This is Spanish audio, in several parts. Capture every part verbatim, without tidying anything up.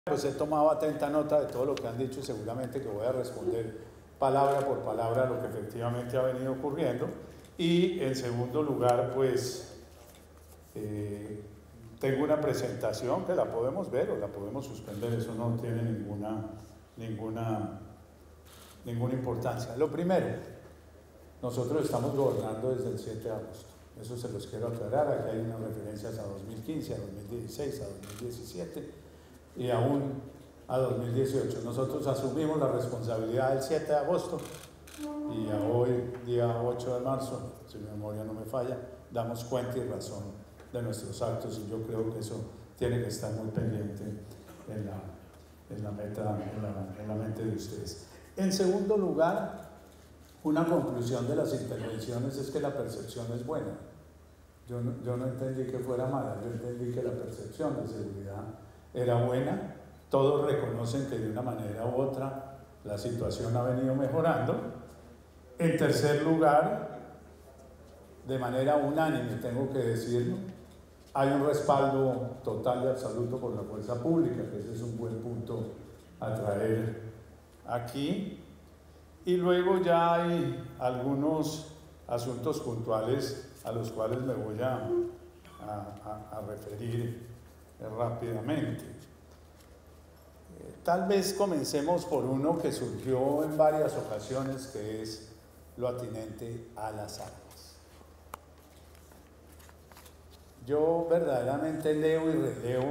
Pues he tomado atenta nota de todo lo que han dicho y seguramente que voy a responder palabra por palabra lo que efectivamente ha venido ocurriendo. Y en segundo lugar, pues eh, tengo una presentación que la podemos ver o la podemos suspender, eso no tiene ninguna, ninguna, ninguna importancia. Lo primero, nosotros estamos gobernando desde el siete de agosto, eso se los quiero aclarar. Aquí hay unas referencias a dos mil quince, a dos mil dieciséis, a dos mil diecisiete y aún a dos mil dieciocho. Nosotros asumimos la responsabilidad del siete de agosto y a hoy, día ocho de marzo, si mi memoria no me falla, damos cuenta y razón de nuestros actos, y yo creo que eso tiene que estar muy pendiente en la, en la, meta, en la, en la mente de ustedes. En segundo lugar, una conclusión de las intervenciones es que la percepción es buena. Yo no, yo no entendí que fuera mala, yo entendí que la percepción de seguridad era buena. Todos reconocen que de una manera u otra la situación ha venido mejorando. En tercer lugar, de manera unánime, tengo que decirlo, hay un respaldo total y absoluto por la fuerza pública, que ese es un buen punto a traer aquí. Y luego ya hay algunos asuntos puntuales a los cuales me voy a, a, a referir rápidamente. Eh, tal vez comencemos por uno que surgió en varias ocasiones, que es lo atinente a las armas. Yo verdaderamente leo y releo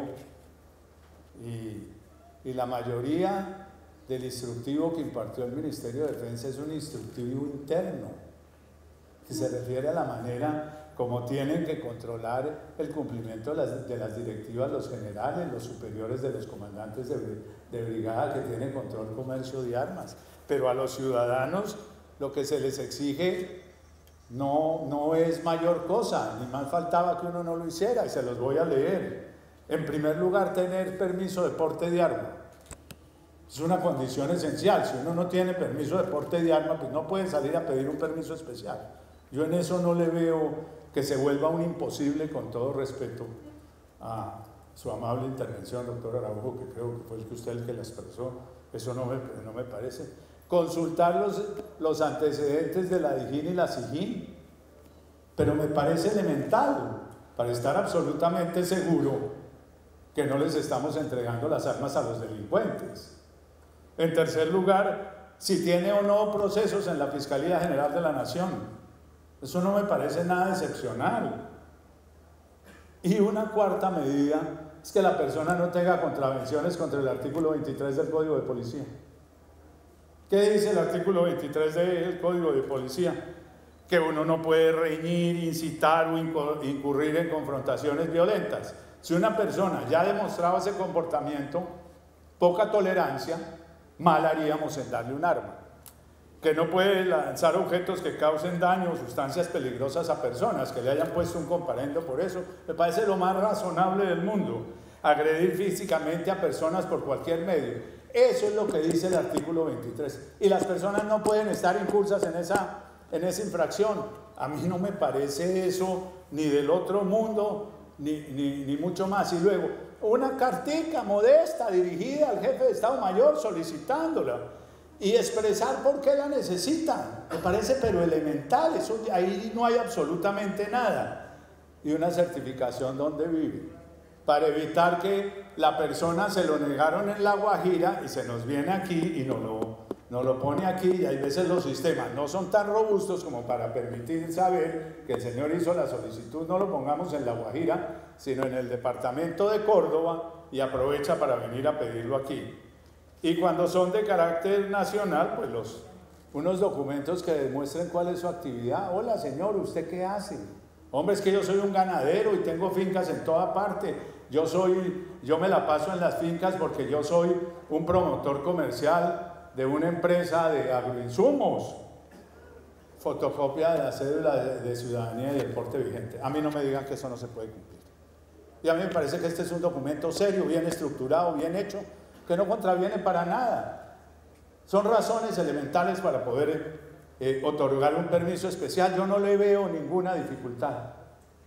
y, y la mayoría del instructivo que impartió el Ministerio de Defensa es un instructivo interno que se refiere a la manera como tienen que controlar el cumplimiento de las, de las directivas los generales, los superiores de los comandantes de, de brigada que tienen control comercio de armas. Pero a los ciudadanos lo que se les exige no, no es mayor cosa, ni más faltaba que uno no lo hiciera, y se los voy a leer. En primer lugar, tener permiso de porte de arma. Es una condición esencial. Si uno no tiene permiso de porte de arma, pues no puede salir a pedir un permiso especial. Yo en eso no le veo que se vuelva un imposible, con todo respeto a su amable intervención, doctor Araujo, que creo que fue el que usted el que la expresó. Eso no me, no me parece. Consultar los, los antecedentes de la DIJÍN y la SIJÍN, pero me parece elemental para estar absolutamente seguro que no les estamos entregando las armas a los delincuentes. En tercer lugar, si tiene o no procesos en la Fiscalía General de la Nación. Eso no me parece nada excepcional. Y una cuarta medida es que la persona no tenga contravenciones contra el artículo veintitrés del Código de Policía. ¿Qué dice el artículo veintitrés del Código de Policía? Que uno no puede reñir, incitar o incurrir en confrontaciones violentas. Si una persona ya ha demostrado ese comportamiento, poca tolerancia, mal haríamos en darle un arma. Que no puede lanzar objetos que causen daño o sustancias peligrosas a personas, que le hayan puesto un comparendo por eso, me parece lo más razonable del mundo. Agredir físicamente a personas por cualquier medio, eso es lo que dice el artículo veintitrés, y las personas no pueden estar incursas en esa, en esa infracción. A mí no me parece eso ni del otro mundo, ni, ni, ni mucho más. Y luego, una cartica modesta dirigida al jefe de Estado Mayor solicitándola y expresar por qué la necesitan, me parece pero elemental. Eso, ahí no hay absolutamente nada. Y una certificación donde vive, para evitar que la persona se lo negaron en La Guajira y se nos viene aquí y nos lo, nos lo pone aquí, y hay veces los sistemas no son tan robustos como para permitir saber que el señor hizo la solicitud. No lo pongamos en La Guajira, sino en el departamento de Córdoba, y aprovecha para venir a pedirlo aquí. Y cuando son de carácter nacional, pues los, unos documentos que demuestren cuál es su actividad. Hola señor, ¿usted qué hace? Hombre, es que yo soy un ganadero y tengo fincas en toda parte. Yo soy, yo me la paso en las fincas porque yo soy un promotor comercial de una empresa de agroinsumos. Fotocopia de la cédula de, de ciudadanía y del porte vigente. A mí no me digan que eso no se puede cumplir. Y a mí me parece que este es un documento serio, bien estructurado, bien hecho, que no contraviene para nada. Son razones elementales para poder eh, otorgar un permiso especial. Yo no le veo ninguna dificultad.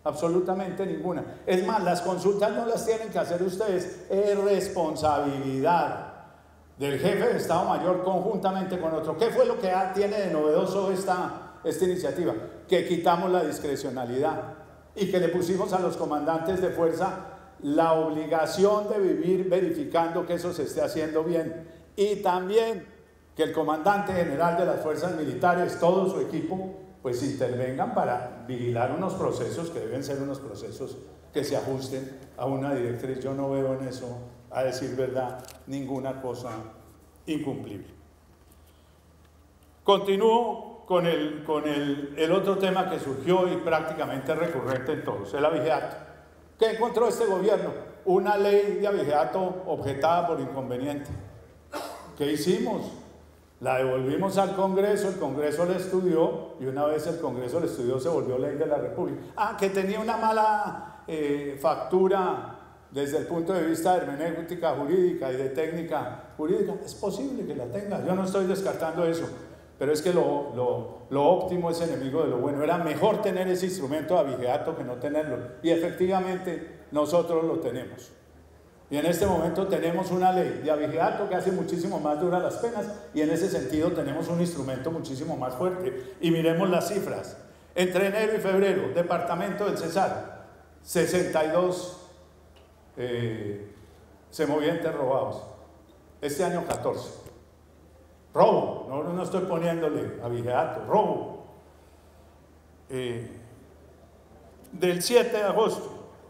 absolutamente ninguna. Es más, las consultas no las tienen que hacer ustedes, es responsabilidad del jefe de Estado Mayor conjuntamente con otro. ¿Qué fue lo que tiene de novedoso esta, esta iniciativa? Que quitamos la discrecionalidad y que le pusimos a los comandantes de fuerza la obligación de vivir verificando que eso se esté haciendo bien, y también que el comandante general de las fuerzas militares, todo su equipo, pues intervengan para vigilar unos procesos que deben ser unos procesos que se ajusten a una directriz. Yo no veo en eso, a decir verdad, ninguna cosa incumplible. Continúo con el, con el, el otro tema que surgió y prácticamente recurrente en todos, el abigeato. ¿Qué encontró este gobierno? Una ley de abigeato objetada por inconveniente. ¿Qué hicimos? La devolvimos al Congreso, el Congreso la estudió, y una vez el Congreso la estudió se volvió ley de la República. Ah, que tenía una mala eh, factura desde el punto de vista de hermenéutica jurídica y de técnica jurídica. Es posible que la tenga, yo no estoy descartando eso, pero es que lo, lo, lo óptimo es enemigo de lo bueno. Era mejor tener ese instrumento de abigeato que no tenerlo, y efectivamente nosotros lo tenemos. Y en este momento tenemos una ley de abigeato que hace muchísimo más duras las penas, y en ese sentido tenemos un instrumento muchísimo más fuerte. Y miremos las cifras. Entre enero y febrero, departamento del Cesar, sesenta y dos eh, semovientes robados. Este año catorce. Robo, no, no estoy poniéndole abigeato, robo. Eh, del siete de agosto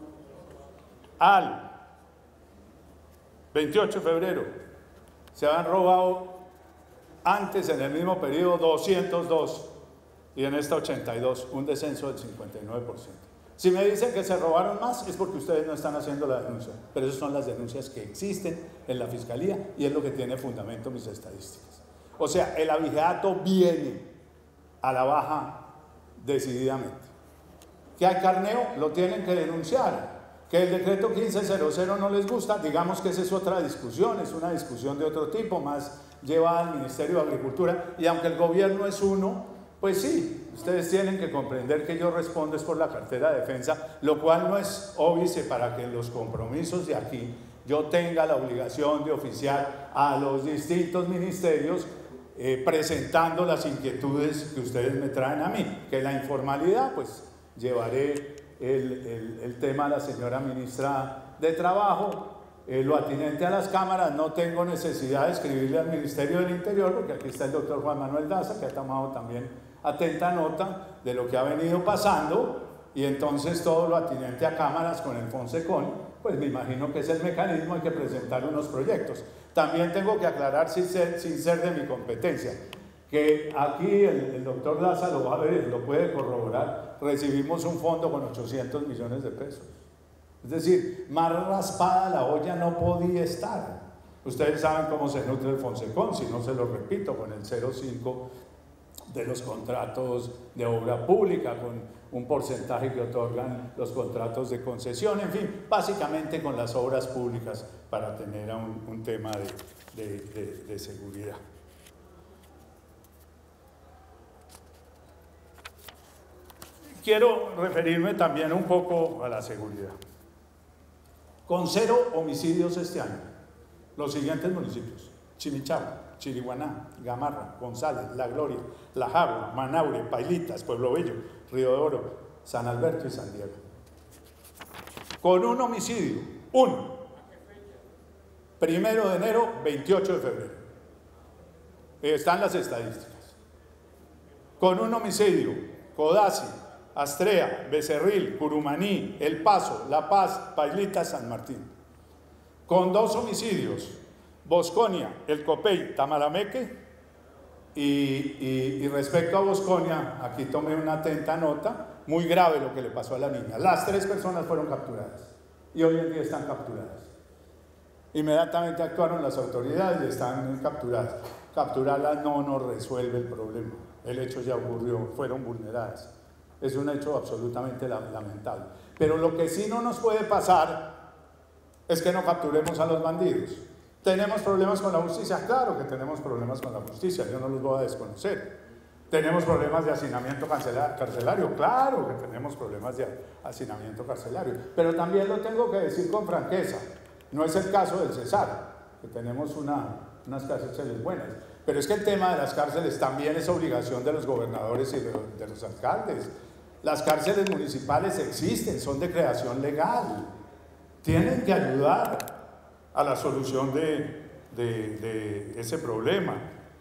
al veintiocho de febrero se han robado antes, en el mismo periodo, doscientos dos, y en esta ochenta y dos, un descenso del cincuenta y nueve por ciento. Si me dicen que se robaron más, es porque ustedes no están haciendo la denuncia, pero esas son las denuncias que existen en la Fiscalía y es lo que tiene fundamento mis estadísticas. O sea, el abigeato viene a la baja decididamente. ¿Que hay carneo? Lo tienen que denunciar. Que el decreto quince cero cero no les gusta, digamos que esa es otra discusión, es una discusión de otro tipo, más llevada al Ministerio de Agricultura, y aunque el gobierno es uno, pues sí, ustedes tienen que comprender que yo respondo es por la cartera de defensa, lo cual no es óbice para que en los compromisos de aquí yo tenga la obligación de oficiar a los distintos ministerios eh, presentando las inquietudes que ustedes me traen a mí. Que la informalidad, pues llevaré el, el, el tema a la señora ministra de Trabajo. Eh, lo atinente a las cámaras, no tengo necesidad de escribirle al Ministerio del Interior, porque aquí está el doctor Juan Manuel Daza, que ha tomado también atenta nota de lo que ha venido pasando, y entonces todo lo atinente a cámaras con el Fonsecon, pues me imagino que es el mecanismo, hay que presentar unos proyectos. También tengo que aclarar, sin ser, sin ser de mi competencia, que aquí el, el doctor Daza lo va a ver, lo puede corroborar, recibimos un fondo con ochocientos millones de pesos. Es decir, más raspada la olla no podía estar. Ustedes saben cómo se nutre el Fonsecon, si no se lo repito, con el cero coma cinco de los contratos de obra pública, con un porcentaje que otorgan los contratos de concesión, en fin, básicamente con las obras públicas para tener un, un tema de, de, de, de seguridad. Quiero referirme también un poco a la seguridad. Con cero homicidios este año, los siguientes municipios: Chimichagua, Chiriguaná, Gamarra, González, La Gloria, La Jagua, Manaure, Pailitas, Pueblo Bello, Río de Oro, San Alberto y San Diego. Con un homicidio, uno. Primero de enero, veintiocho de febrero. Están las estadísticas. Con un homicidio, Codazzi, Astrea, Becerril, Curumaní, El Paso, La Paz, Pailitas, San Martín. Con dos homicidios, Bosconia, El Copey, Tamarameque, y, y, y respecto a Bosconia, aquí tomé una atenta nota, muy grave lo que le pasó a la niña. Las tres personas fueron capturadas y hoy en día están capturadas. Inmediatamente actuaron las autoridades y están capturadas. Capturarlas no nos resuelve el problema. El hecho ya ocurrió, fueron vulneradas. Es un hecho absolutamente lamentable. Pero lo que sí no nos puede pasar es que no capturemos a los bandidos. ¿Tenemos problemas con la justicia? Claro que tenemos problemas con la justicia, yo no los voy a desconocer. ¿Tenemos problemas de hacinamiento carcelario? Claro que tenemos problemas de hacinamiento carcelario, pero también lo tengo que decir con franqueza, no es el caso del Cesar, que tenemos una, unas cárceles buenas, pero es que el tema de las cárceles también es obligación de los gobernadores y de, de los alcaldes. Las cárceles municipales existen, son de creación legal, tienen que ayudar a la solución de, de, de ese problema.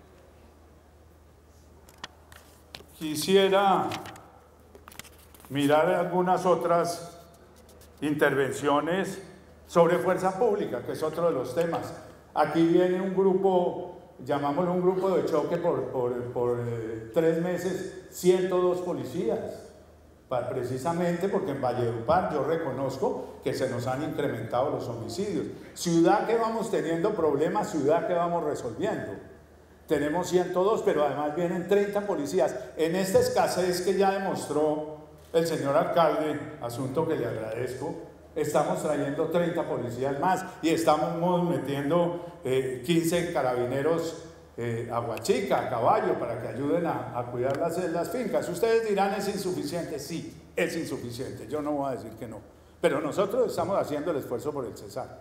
Quisiera mirar algunas otras intervenciones sobre fuerza pública, que es otro de los temas. Aquí viene un grupo, llamámoslo un grupo de choque por, por, por eh, tres meses, ciento dos policías, para, precisamente porque en Valledupar yo reconozco que se nos han incrementado los homicidios. Ciudad que vamos teniendo problemas, ciudad que vamos resolviendo. Tenemos ciento dos, pero además vienen treinta policías. En esta escasez que ya demostró el señor alcalde, asunto que le agradezco, estamos trayendo treinta policías más y estamos metiendo eh, quince carabineros eh, a Huachica, a caballo, para que ayuden a, a cuidar las, las fincas. Ustedes dirán, ¿es insuficiente? Sí, es insuficiente. Yo no voy a decir que no. Pero nosotros estamos haciendo el esfuerzo por el Cesar.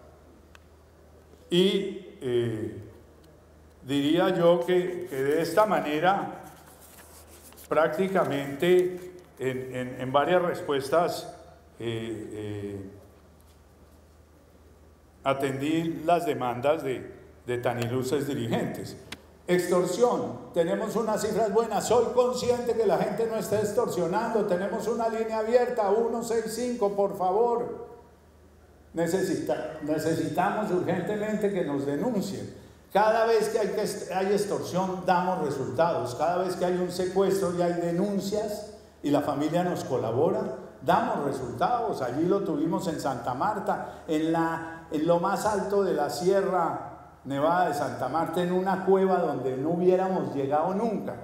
Y... Eh, diría yo que, que de esta manera, prácticamente en, en, en varias respuestas, eh, eh, atendí las demandas de, de tan ilustres dirigentes. Extorsión, tenemos unas cifras buenas, soy consciente que la gente no está extorsionando, tenemos una línea abierta, ciento sesenta y cinco, por favor. Necesita, necesitamos urgentemente que nos denuncien. Cada vez que hay, que hay extorsión damos resultados, cada vez que hay un secuestro y hay denuncias y la familia nos colabora, damos resultados. Allí lo tuvimos en Santa Marta, en, la, en lo más alto de la Sierra Nevada de Santa Marta, en una cueva donde no hubiéramos llegado nunca.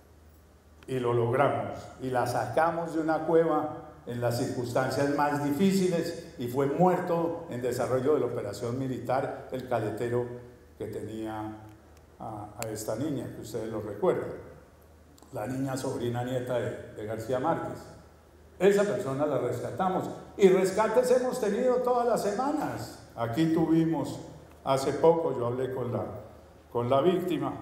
Y lo logramos, y la sacamos de una cueva en las circunstancias más difíciles y fue muerto en desarrollo de la operación militar el caletero que tenía a, a esta niña, que ustedes lo recuerdan, la niña sobrina nieta de, de García Márquez. Esa persona la rescatamos y rescates hemos tenido todas las semanas. Aquí tuvimos hace poco, yo hablé con la, con la víctima,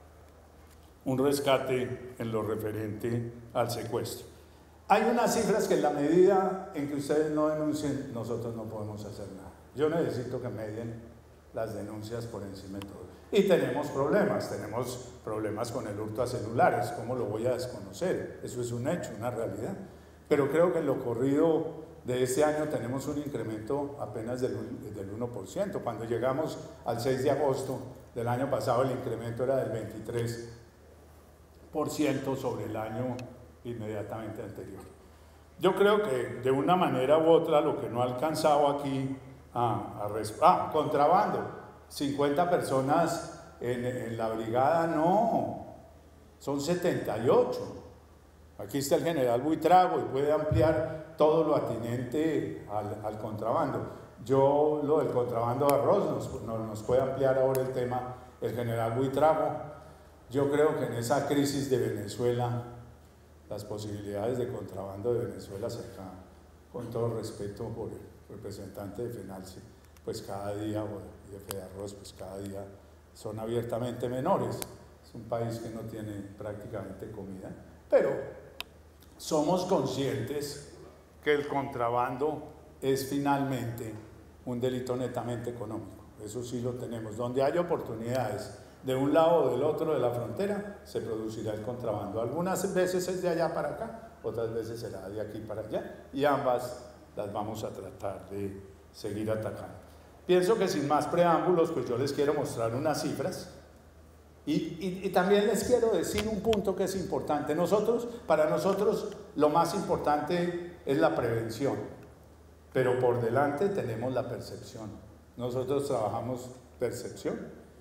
un rescate en lo referente al secuestro. Hay unas cifras que en la medida en que ustedes no denuncien, nosotros no podemos hacer nada. Yo necesito que me den las denuncias por encima de todo. Y tenemos problemas, tenemos problemas con el hurto a celulares, ¿cómo lo voy a desconocer? Eso es un hecho, una realidad. Pero creo que en lo corrido de este año tenemos un incremento apenas del, del uno por ciento. Cuando llegamos al seis de agosto del año pasado, el incremento era del veintitrés por ciento sobre el año inmediatamente anterior. Yo creo que de una manera u otra lo que no ha alcanzado aquí Ah, a ah, contrabando, cincuenta personas en, en la brigada, no, son setenta y ocho. Aquí está el general Buitrago y puede ampliar todo lo atinente al, al contrabando. Yo lo del contrabando de arroz nos, nos, nos puede ampliar ahora el tema el general Buitrago. Yo creo que en esa crisis de Venezuela, las posibilidades de contrabando de Venezuela se acaban, con todo respeto por el representante de FENALCE, pues cada día, o de FEDARROZ, pues cada día son abiertamente menores. Es un país que no tiene prácticamente comida, pero somos conscientes que el contrabando es finalmente un delito netamente económico. Eso sí lo tenemos. Donde hay oportunidades de un lado o del otro de la frontera, se producirá el contrabando. Algunas veces es de allá para acá, otras veces será de aquí para allá, y ambas las vamos a tratar de seguir atacando. Pienso que sin más preámbulos, pues yo les quiero mostrar unas cifras y, y, y también les quiero decir un punto que es importante. Nosotros, para nosotros, lo más importante es la prevención, pero por delante tenemos la percepción. Nosotros trabajamos percepción,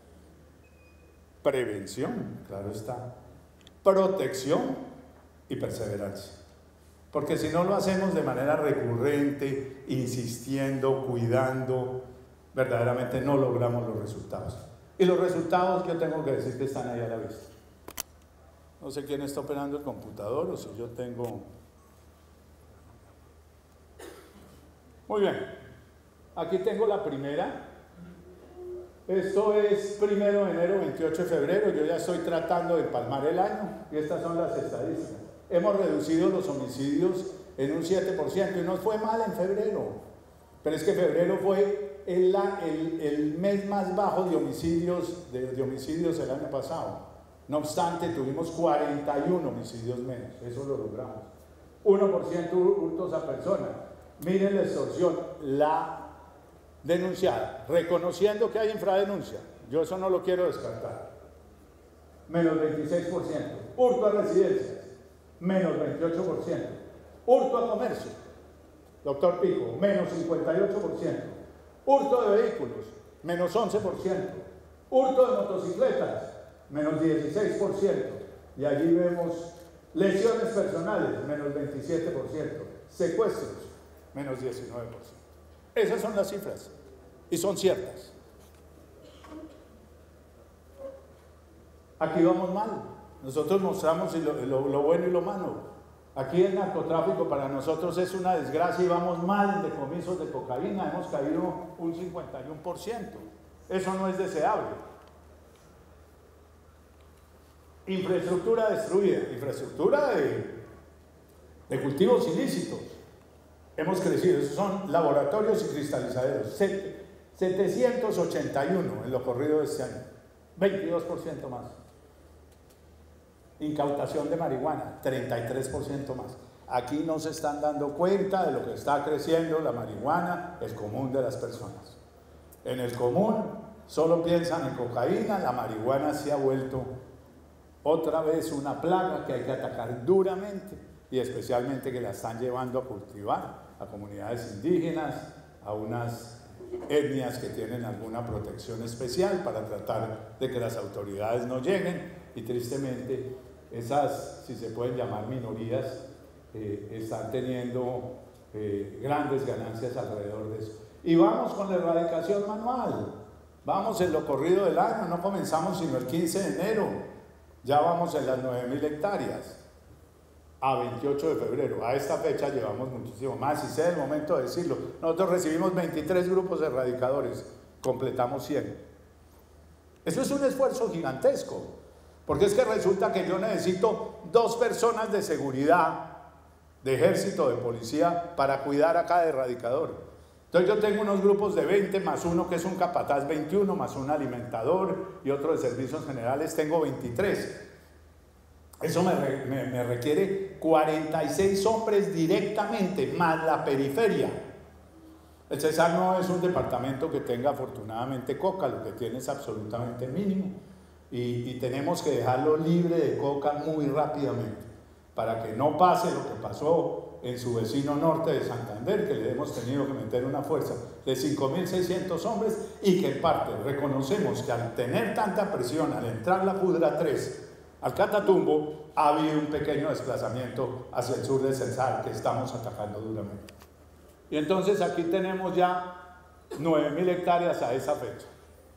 prevención, claro está, protección y perseverancia. Porque si no lo hacemos de manera recurrente, insistiendo, cuidando, verdaderamente no logramos los resultados. Y los resultados, yo tengo que decir que están ahí a la vista. No sé quién está operando el computador o si yo tengo... Muy bien. Aquí tengo la primera. Esto es primero de enero, veintiocho de febrero. Yo ya estoy tratando de palmar el año y estas son las estadísticas. Hemos reducido los homicidios en un siete por ciento y nos fue mal en febrero. Pero es que febrero fue el, el, el mes más bajo de homicidios, de, de homicidios el año pasado. No obstante, tuvimos cuarenta y uno homicidios menos. Eso lo logramos. uno por ciento hurtos a personas. Miren la extorsión, la denunciada, reconociendo que hay infradenuncia. Yo eso no lo quiero descartar. Menos veintiséis por ciento. Hurto a residencias, menos veintiocho por ciento. Hurto a comercio, doctor Pico, menos cincuenta y ocho por ciento. Hurto de vehículos, menos once por ciento. Hurto de motocicletas, menos dieciséis por ciento. Y allí vemos lesiones personales, menos veintisiete por ciento. Secuestros, menos diecinueve por ciento. Esas son las cifras y son ciertas. Aquí vamos mal. Nosotros mostramos lo, lo, lo bueno y lo malo. Aquí el narcotráfico para nosotros es una desgracia y vamos mal en decomisos de cocaína. Hemos caído un cincuenta y uno por ciento. Eso no es deseable. Infraestructura destruida, infraestructura de, de cultivos ilícitos. Hemos crecido, esos son laboratorios y cristalizaderos, setecientos ochenta y uno en lo corrido de este año, veintidós por ciento más. Incautación de marihuana, treinta y tres por ciento más. Aquí no se están dando cuenta de lo que está creciendo la marihuana, el común de las personas. En el común solo piensan en cocaína, la marihuana se ha vuelto otra vez una plaga que hay que atacar duramente y especialmente que la están llevando a cultivar a comunidades indígenas, a unas etnias que tienen alguna protección especial para tratar de que las autoridades no lleguen y tristemente esas, si se pueden llamar minorías, eh, están teniendo eh, grandes ganancias alrededor de eso. Y vamos con la erradicación manual, vamos en lo corrido del año, no comenzamos sino el quince de enero, ya vamos en las nueve mil hectáreas. A veintiocho de febrero, a esta fecha llevamos muchísimo más, y sé el momento de decirlo. Nosotros recibimos veintitrés grupos erradicadores, completamos cien. Eso es un esfuerzo gigantesco, porque es que resulta que yo necesito dos personas de seguridad, de ejército, de policía, para cuidar a cada erradicador. Entonces yo tengo unos grupos de veinte, más uno que es un capataz veintiuno, más un alimentador y otro de servicios generales, tengo veintitrés. Eso me, me, me requiere cuarenta y seis hombres directamente, más la periferia. El Cesar no es un departamento que tenga afortunadamente coca, lo que tiene es absolutamente mínimo. Y, y tenemos que dejarlo libre de coca muy rápidamente, para que no pase lo que pasó en su vecino norte de Santander, que le hemos tenido que meter una fuerza de cinco mil seiscientos hombres y que en parte reconocemos que al tener tanta presión, al entrar la Pudra tres, al Catatumbo, ha habido un pequeño desplazamiento hacia el sur de Cesar que estamos atacando duramente. Y entonces aquí tenemos ya nueve mil hectáreas a esa fecha.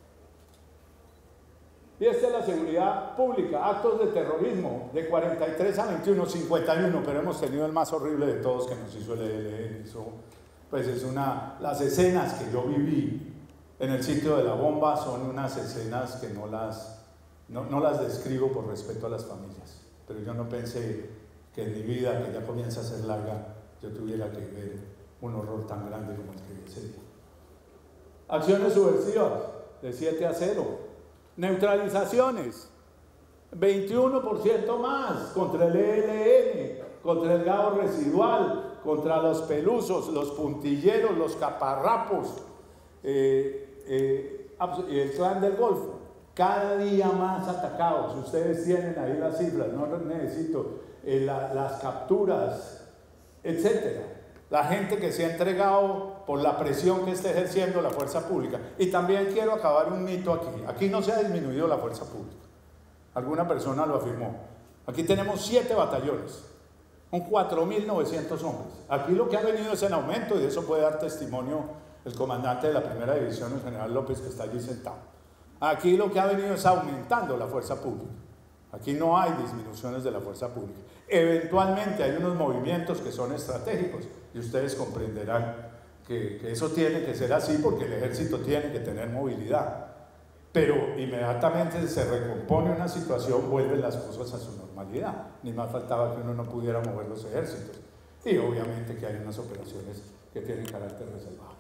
Y esta es la seguridad pública, actos de terrorismo, de cuarenta y tres a veintiuno, cincuenta y uno, pero hemos tenido el más horrible de todos que nos hizo el E L N. Eso, pues es una, las escenas que yo viví en el sitio de la bomba son unas escenas que no las... No, no las describo por respeto a las familias, pero yo no pensé que en mi vida, que ya comienza a ser larga, yo tuviera que ver un horror tan grande como el que vi ese día. Acciones subversivas, de siete a cero. Neutralizaciones, veintiuno por ciento más contra el E L N, contra el gado residual, contra los pelusos, los puntilleros, los caparrapos, eh, eh, el clan del Golfo. Cada día más atacados. Ustedes tienen ahí las cifras, no necesito eh, la, las capturas, etcétera. La gente que se ha entregado por la presión que está ejerciendo la fuerza pública. Y también quiero acabar un mito aquí. Aquí no se ha disminuido la fuerza pública. Alguna persona lo afirmó. Aquí tenemos siete batallones, con cuatro mil novecientos hombres. Aquí lo que ha venido es en aumento, y de eso puede dar testimonio el comandante de la primera división, el general López, que está allí sentado. Aquí lo que ha venido es aumentando la fuerza pública. Aquí no hay disminuciones de la fuerza pública. Eventualmente hay unos movimientos que son estratégicos y ustedes comprenderán que, que eso tiene que ser así porque el ejército tiene que tener movilidad. Pero inmediatamente se recompone una situación, vuelven las cosas a su normalidad. Ni más faltaba que uno no pudiera mover los ejércitos. Y obviamente que hay unas operaciones que tienen carácter reservado.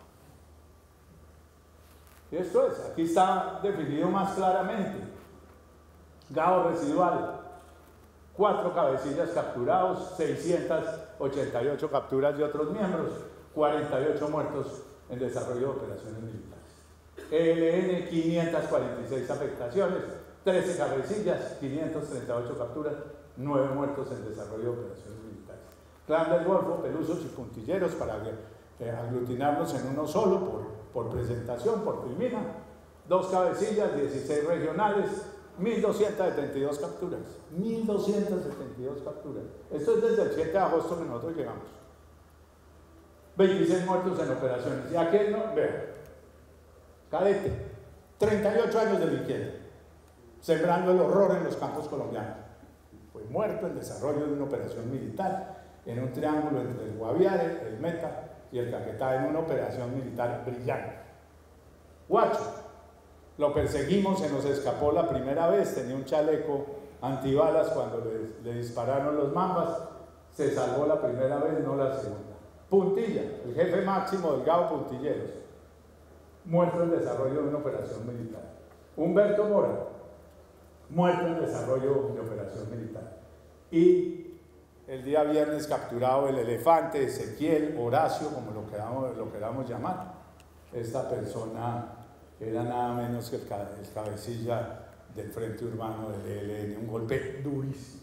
Y esto es, aquí está definido más claramente. Gao residual, cuatro cabecillas capturados, seiscientas ochenta y ocho capturas de otros miembros, cuarenta y ocho muertos en desarrollo de operaciones militares. E L N, quinientas cuarenta y seis afectaciones, trece cabecillas, quinientas treinta y ocho capturas, nueve muertos en desarrollo de operaciones militares. Clan del Golfo, Pelusos y Puntilleros, para eh, aglutinarnos en uno solo por, por presentación, por primera, dos cabecillas, dieciséis regionales, mil doscientas setenta y dos capturas, mil doscientas setenta y dos capturas. Esto es desde el siete de agosto que nosotros llegamos. veintiséis muertos en operaciones. Y aquí no, vean, cadete, treinta y ocho años delinquiendo, sembrando el horror en los campos colombianos. Fue muerto en desarrollo de una operación militar, en un triángulo entre el Guaviare, el Meta y el Caquetá, en una operación militar brillante. Guacho, lo perseguimos, se nos escapó la primera vez, tenía un chaleco antibalas cuando le, le dispararon los mambas, se salvó la primera vez, no la segunda. Puntilla, el jefe máximo del Gao Puntilleros, muerto en desarrollo de una operación militar. Humberto Mora, muerto en desarrollo de operación militar. Y el día viernes capturado el elefante, Ezequiel, Horacio, como lo queramos, lo queramos llamar. Esta persona era nada menos que el, el cabecilla del Frente Urbano del E L N, un golpe durísimo.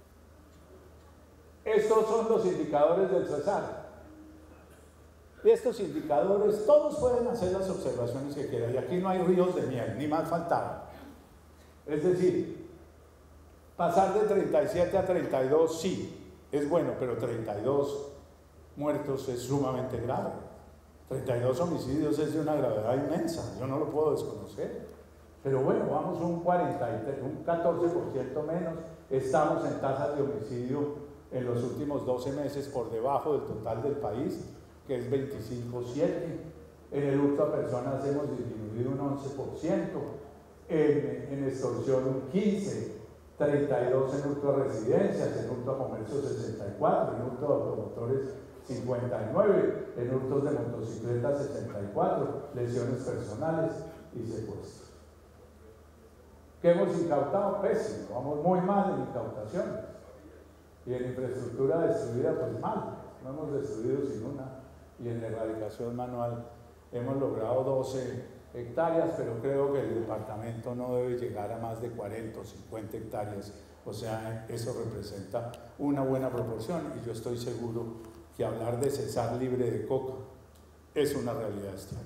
Estos son los indicadores del Cesar. Y estos indicadores, todos pueden hacer las observaciones que quieran, y aquí no hay ríos de miel, ni más faltaba. Es decir, pasar de treinta y siete a treinta y dos, sí, es bueno, pero treinta y dos muertos es sumamente grave. treinta y dos homicidios es de una gravedad inmensa, yo no lo puedo desconocer. Pero bueno, vamos un, cuarenta y tres, un catorce por ciento menos, estamos en tasas de homicidio en los últimos doce meses por debajo del total del país, que es veinticinco punto siete. En el hurto a personas hemos disminuido un once por ciento, en, en extorsión un quince por ciento, treinta y dos en hurto a residencias, en hurto a comercio sesenta y cuatro, en hurto a automotores cincuenta y nueve, en hurtos de motocicletas sesenta y cuatro, lesiones personales y secuestros. ¿Qué hemos incautado? Pésimo, vamos muy mal en incautaciones. Y en infraestructura destruida, pues mal, no hemos destruido sin una. Y en la erradicación manual hemos logrado doce hectáreas, pero creo que el departamento no debe llegar a más de cuarenta o cincuenta hectáreas, o sea, eso representa una buena proporción, y yo estoy seguro que hablar de Cesar libre de coca es una realidad extraña.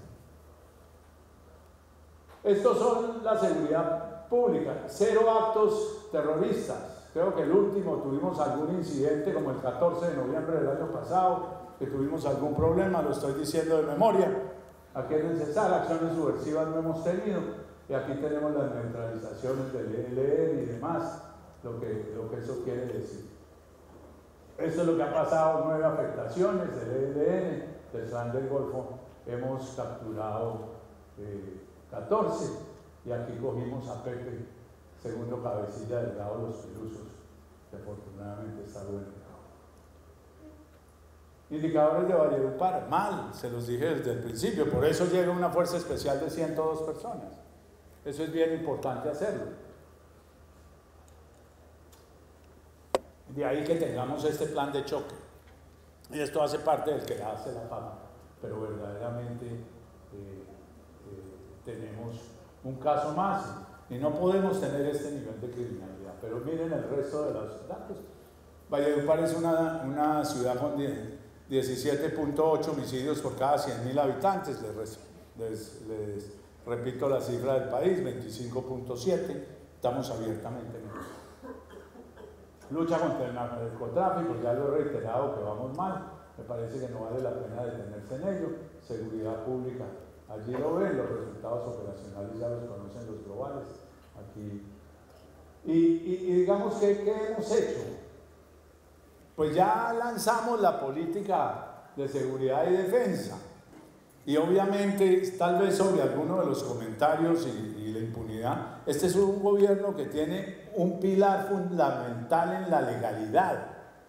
Estos son la seguridad pública, cero actos terroristas. Creo que el último tuvimos algún incidente como el catorce de noviembre del año pasado, que tuvimos algún problema, lo estoy diciendo de memoria. Aquí en el Cesar, acciones subversivas no hemos tenido, y aquí tenemos las neutralizaciones del E L N y demás, lo que, lo que eso quiere decir. Esto es lo que ha pasado, nueve afectaciones del E L N, del Clan del Golfo, hemos capturado eh, catorce, y aquí cogimos a Pepe, segundo cabecilla del Gao Los Pelusos, que afortunadamente está bueno. Indicadores de Valledupar, mal, se los dije desde el principio, por eso llega una fuerza especial de ciento dos personas. Eso es bien importante hacerlo. De ahí que tengamos este plan de choque. Y esto hace parte del que hace la fama, pero verdaderamente eh, eh, tenemos un caso más y no podemos tener este nivel de criminalidad. Pero miren el resto de los datos. Valledupar es una, una ciudad con diecisiete punto ocho homicidios por cada cien mil habitantes, les, les, les repito la cifra del país, veinticinco punto siete, estamos abiertamente en eso. Lucha contra el narcotráfico, ya lo he reiterado que vamos mal, me parece que no vale la pena detenerse en ello. Seguridad pública, allí lo ven, los resultados operacionales ya los conocen los globales, aquí Y, y, y digamos que, ¿qué hemos hecho? Pues ya lanzamos la política de seguridad y defensa. Y obviamente, tal vez sobre alguno de los comentarios y, y la impunidad, este es un gobierno que tiene un pilar fundamental en la legalidad.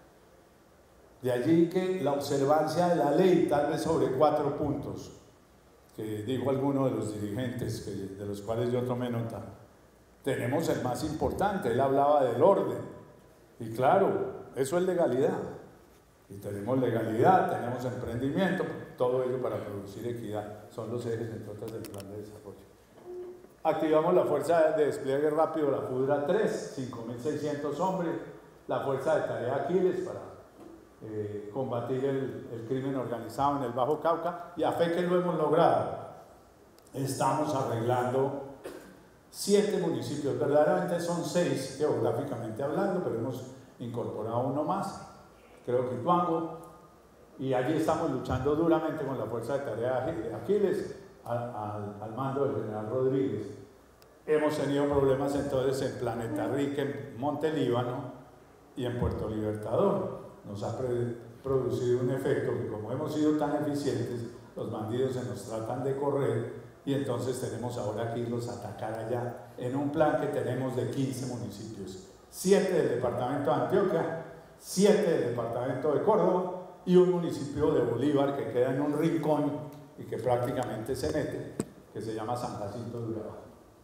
De allí que la observancia de la ley, tal vez sobre cuatro puntos, que dijo alguno de los dirigentes, que, de los cuales yo tomé nota. Tenemos el más importante, él hablaba del orden. Y claro, eso es legalidad. Y tenemos legalidad, tenemos emprendimiento, todo ello para producir equidad. Son los ejes, entre otras, del plan de desarrollo. Activamos la fuerza de despliegue rápido, la FUDRA tres, cinco mil seiscientos hombres, la fuerza de tarea Aquiles para eh, combatir el, el crimen organizado en el Bajo Cauca, y a fe que lo hemos logrado. Estamos arreglando siete municipios, verdaderamente son seis geográficamente hablando, pero hemos incorporado uno más, creo que Ituango, y allí estamos luchando duramente con la fuerza de tarea de Aquiles al, al, al mando del general Rodríguez. Hemos tenido problemas entonces en Planeta Rica, en Monte Líbano y en Puerto Libertador. Nos ha producido un efecto que, como hemos sido tan eficientes, los bandidos se nos tratan de correr, y entonces tenemos ahora que irlos a atacar allá en un plan que tenemos de quince municipios, siete del departamento de Antioquia, siete del departamento de Córdoba y un municipio de Bolívar que queda en un rincón y que prácticamente se mete, que se llama San Jacinto de Urabá.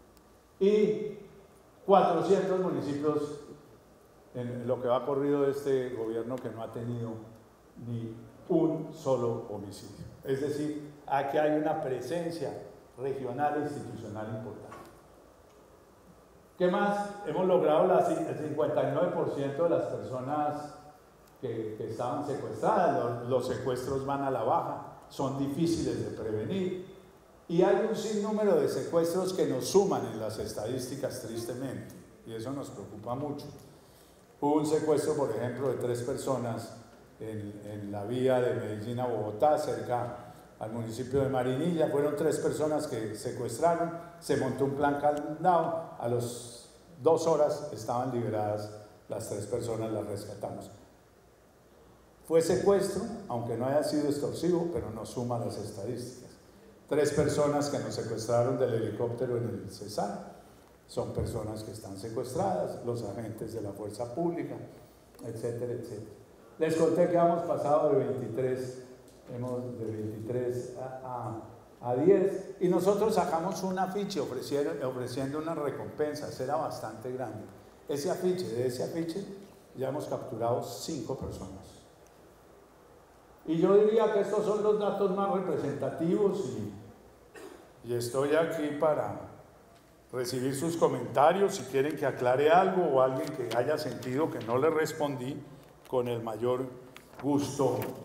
Y cuatrocientos municipios en lo que va corrido de este gobierno que no ha tenido ni un solo homicidio. Es decir, aquí hay una presencia regional e institucional importante. ¿Qué más? Hemos logrado la, el cincuenta y nueve por ciento de las personas que, que estaban secuestradas. Los, los secuestros van a la baja, son difíciles de prevenir, y hay un sinnúmero de secuestros que nos suman en las estadísticas, tristemente, y eso nos preocupa mucho. Hubo un secuestro, por ejemplo, de tres personas en, en la vía de Medellín a Bogotá, cerca al municipio de Marinilla. Fueron tres personas que secuestraron, se montó un plan candado, a las dos horas estaban liberadas las tres personas, las rescatamos. Fue secuestro, aunque no haya sido extorsivo, pero nos suma las estadísticas. Tres personas que nos secuestraron del helicóptero en el Cesar, son personas que están secuestradas, los agentes de la fuerza pública, etcétera, etcétera. Les conté que hemos pasado de veintitrés, hemos de veintitrés a, a, a diez, y nosotros sacamos un afiche ofreciendo unas recompensas, era bastante grande. Ese afiche, de ese afiche ya hemos capturado cinco personas. Y yo diría que estos son los datos más representativos, y, y estoy aquí para recibir sus comentarios. Si quieren que aclare algo o alguien que haya sentido que no le respondí, con el mayor gusto